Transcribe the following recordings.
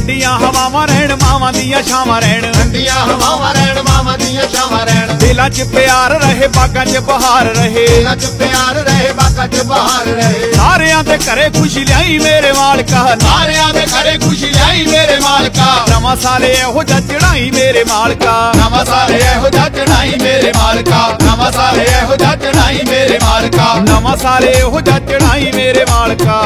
ठंडियां हवावां रहण मावां दियां छावां रहण, ठंडियां हवावां रहण मावां दियां छावां रहण। दिलां च प्यार रहे बागां च बहार रहे, दिलां च प्यार रहे बागां च बहार रहे। सारियां दे घरे खुशी लियाई मेरे मालका, सारियां दे घरे खुशी लियाई मेरे मालका। नवां साल एहो जिहा चढ़ाई मेरे मालका, नवां साल एहो जिहा चढ़ाई मेरे मालका। नवां साल एहो जिहा चढ़ाई मेरे मालका। नवां साल एहो जिहा चढ़ाई मेरे मालका।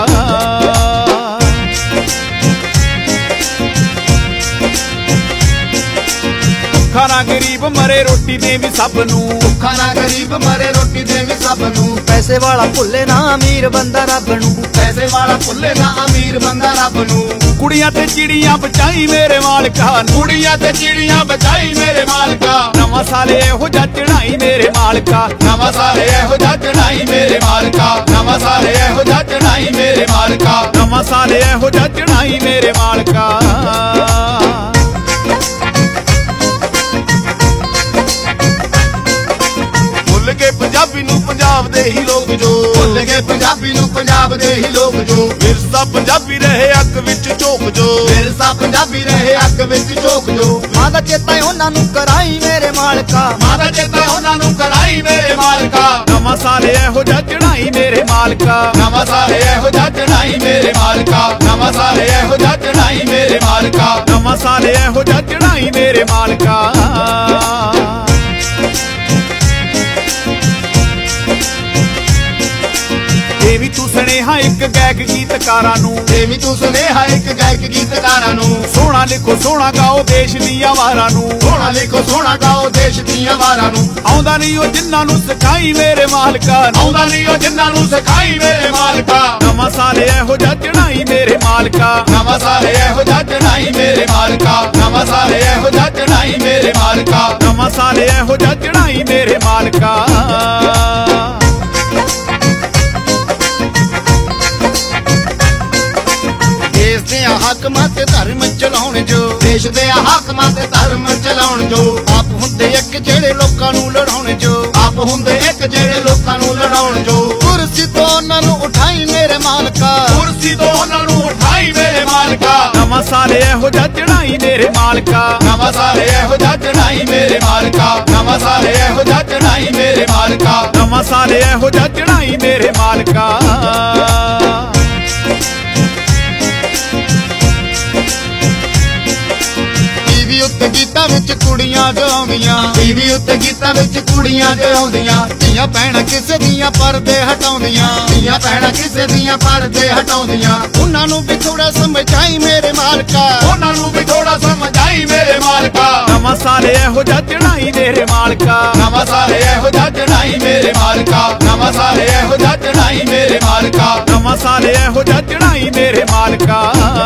भुखा ना गरीब मरे रोटी देवी सब नूं, भुखा ना गरीब मरे रोटी देवी सब नूं। पैसे वाला भुल्ले ना अमीर बंदा रब नूं, पैसे वाला भुल्ले ना अमीर बंदा रब नूं। कुड़ियां ते चिड़ियां बचाई मेरे मालका, कुड़ियां ते चिड़ियां बचाई मेरे मालका। नवां साल एहो जिहा चढ़ाई मेरे मालका, नवां साल एहो जिहा चढ़ाई मेरे मालका। नवां साल एहो जिहा चढ़ाई मेरे मालका। नवां साल एहो जिहा चढ़ाई मेरे मालका। भुल गए पंजाबी नूं पंजाब दे ही लोग जो, भुल गए पंजाबी नूं पंजाब दे ही लोग जो। विरसा पंजाबी रहे अग विच झोक जो, विरसा पंजाबी रहे अग विच झोक जो। मां दा चेता उन्हां नूं कराई मेरे मालका, मां दा चेता उन्हां नूं कराई मेरे मालका। नवां साल एहो जिहा चढ़ाई मेरे मालका, नवां साल एहो जिहा चढ़ाई मेरे मालका। नवां साल एहो जिहा चढ़ाई मेरे मालका। नवां साल एहो जिहा चढ़ाई मेरे मालका। देवी तू सुनेहा एक गायक गीतकारां नूं, देवी तू सुनेहा एक गायक गीतकारां नूं। सोहना लिखो सोहना गाओ देश दीआं वारां नूं, सोहना लिखो सोहना गाओ देश दीआं वारां नूं। आउंदा नहीं ओ जिन्हां नूं सिखाई मेरे मालका, आउंदा नहीं ओ जिन्हां नूं सिखाई मेरे मालका। नवां साल एहो जिहा चढ़ाई मेरे मालका, नवां साल एहो जिहा चढ़ाई मेरे मालका। नवां साल एहो जिहा चढ़ाई मेरे मालका। नवां साल एहो जिहा चढ़ाई मेरे मालका। देश दे हाकमां ते धर्म चलाउण जो, देश दे हाकमां ते धर्म चलाउण जो। आप हुंदे एक जेड़े लोकां नूं लड़ाउण जो, आप हुंदे एक जेड़े लोकां नूं लड़ाउण जो। कुर्सी तो उन्हां नूं उठाई मेरे मालका, कुर्सी तो उन्हां नूं उठाई मेरे मालका। नवां साल एहो जिहा चढ़ाई मेरे मालका, नवां साल एहो जिहा चढ़ाई मेरे मालका। नवां साल एहो जिहा चढ़ाई मेरे मालका। नवां साल एहो जिहा चढ़ाई मेरे मालका। टीवी उत्ते गीतां विच कुड़ियां गाउंदियां, टीवी उत्ते गीतां विच कुड़ियां गाउंदियां। धीआं भैणां किसे दियां पर्दे हटाउंदियां, धीआं भैणां किसे दियां पर्दे हटाउंदियां। उन्हां नूं भी थोड़ा समझाई मेरे मालका, उन्हां नूं भी थोड़ा समझाई मेरे मालका। नवां साल एहो जिहा चढ़ाई मेरे मालका, नवां साल एहो जिहा चढ़ाई मेरे मालका। नवां साल एहो जिहा चढ़ाई मेरे मालका। नवां साल एहो जिहा चढ़ाई मेरे मालका।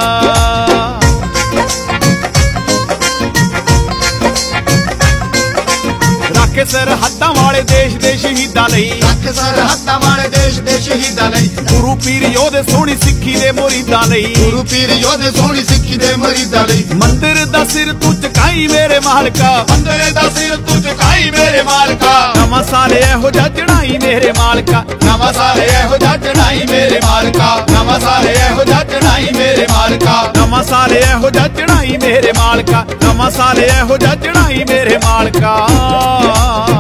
रख सरहदां वाले देश दे शहीदां लई, रख सरहदां वाले देश दे शहीदां लई। गुरु पीर योधे सोहनी सिक्खी दे मुरीदां लई, गुरु पीर योधे सोहनी सिक्खी दे मुरीदां लई। मंदिर दा सिर तू झुकाई मेरे मालका, मंदिर दा सिर तू झुकाई मेरे मालका। नवां साल एहो जिहा चढ़ाई मेरे मालका, नवां साल एहो जिहा चढ़ाई मेरे मालका। नवां साल एहो जिहा चढ़ाई मेरे मालका। नवां साल एहो जिहा चढ़ाई मेरे मालका। नवां साल एहो जिहा चढ़ाई मेरे मालका।